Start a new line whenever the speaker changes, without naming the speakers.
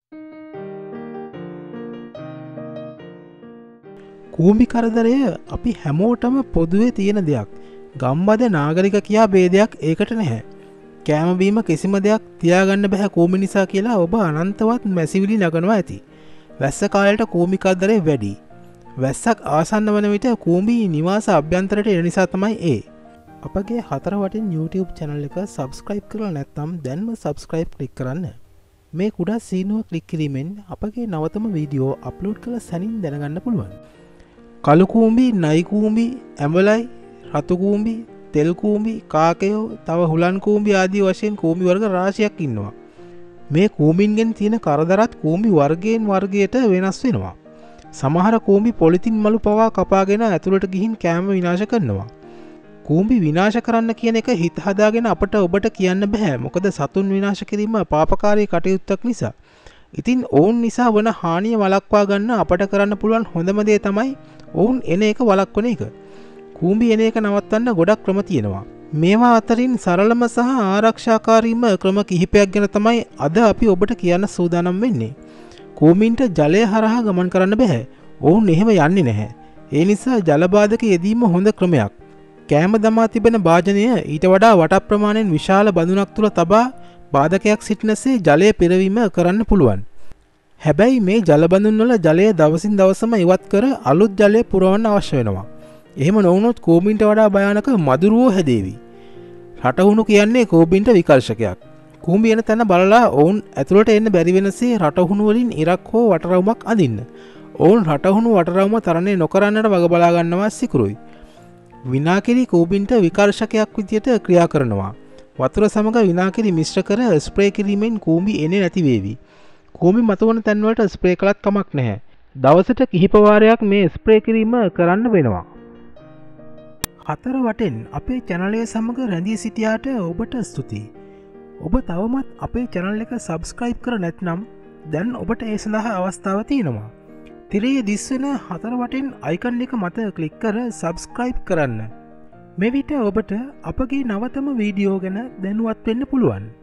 කූඹි කරදරය අපි හැමෝටම පොදුවේ තියෙන දෙයක්. ගම්බද නාගරික කියා ભેදයක් ඒකට නැහැ. කෑම බීම කිසිම දෙයක් තියාගන්න බෑ කූඹි නිසා කියලා ඔබ අනන්තවත් මැසිවිලි නගනවා ඇති. වැස්ස කාලයට කූඹි කරදරේ වැඩි. වැස්සක් ආසන්න වන විට කූඹි නිවාස අභ්‍යන්තරයට එන නිසා තමයි ඒ. අපගේ හතර වටින් YouTube channel එක subscribe කරලා නැත්නම් දැන්ම subscribe click කරන්න. මේ කුඩා සීනුව ක්ලික් කිරීමෙන් අපගේ නවතම වීඩියෝ අප්ලෝඩ් කළ සැනින් දැනගන්න පුළුවන්. කළු කූඹි, නයි කූඹි, ඇඹලයි, රතු කූඹි, තෙල් කූඹි, කාකයෝ, තව හුලන් කූඹි ආදී වශයෙන් කූඹි වර්ග රාශියක් ඉන්නවා. මේ කූඹින්ගෙන් තියෙන කරදරත් කූඹි වර්ගයෙන් වර්ගයට වෙනස් වෙනවා. සමහර කූඹි පොලිතින් මලු පවා කපාගෙන ඇතුළට ගිහින් කෑම විනාශ කරනවා. කූඹි විනාශ කරන්න කියන එක හිත හදාගෙන අපට ඔබට කියන්න බෑ. මොකද සතුන් විනාශ කිරීම පාපකාරී කටයුත්තක් නිසා. ඉතින් ඔවුන් නිසා වන හානිය වළක්වා ගන්න අපට කරන්න පුළුවන් හොඳම දේ තමයි ඔවුන් එන එක වළක්වන එක. කූඹි එන එක නවත්තන්න ගොඩක් ක්‍රම තියෙනවා. මේවා අතරින් සරලම සහ ආරක්ෂාකාරීම ක්‍රම කිහිපයක් ගැන තමයි අද අපි ඔබට කියන්න සූදානම් වෙන්නේ. කූඹින්ට ජලය හරහා ගමන් කරන්න බෑ. ඔවුන් එහෙම යන්නේ නැහැ. ඒ නිසා ජල බාධක යෙදීම හොඳ ක්‍රමයක්. කෑම දමා තිබෙන භාජනය ඊට වඩා වට ප්‍රමාණයෙන් විශාල බඳුනක් තුල තබා බාධකයක් සිටිනසේ ජලය පෙරවීම කරන්න පුළුවන්. හැබැයි මේ ජල බඳුන් වල ජලය දවසින් දවසම ඉවත් කර අලුත් ජලය පුරවන්න අවශ්‍ය වෙනවා. එහෙම නොවුනොත් කූඹින්ට වඩා භයානක මදුරුවෝ හැදේවි. රටහුණු කියන්නේ කූඹින්ට විකර්ෂකයක්. කූඹි එන තැන බලලා ඔවුන් ඇතුළට එන්න බැරි වෙනසේ රටහුණු වලින් ඉරක් හෝ වටරවුමක් අදින්න. ඔවුන් රටහුණු වටරවුම තරණය නොකරන්නට වග බලා ගන්නවා සිකුරුයි. විනාකිරි කූඹින්ට විකර්ෂකයක් විදියට ක්‍රියා කරනවා. වතුර සමග විනාකිරි මිශ්‍ර කර ස්ප්‍රේ කිරීමෙන් කූඹි එන්නේ නැති වේවි. කූඹි මතුවන තැන් වලට ස්ප්‍රේ කළත් කමක් නැහැ. දවසට කිහිප වාරයක් මේ ස්ප්‍රේ කිරීම කරන්න වෙනවා. හතර වටෙන් අපේ channel එක සමග රැඳී සිටියාට ඔබට ස්තුතියි. ඔබ තවමත් අපේ channel එක subscribe කර නැත්නම් දැන් ඔබට ඒ සඳහා අවස්ථාව තියෙනවා. තිරයේ දිස්වෙන හතර වටෙන් icon එක මත ක්ලික් කර subscribe කරන්න. මේ විට ඔබට අපගේ නවතම වීඩියෝ ගැන දැනුවත් වෙන්න පුළුවන්.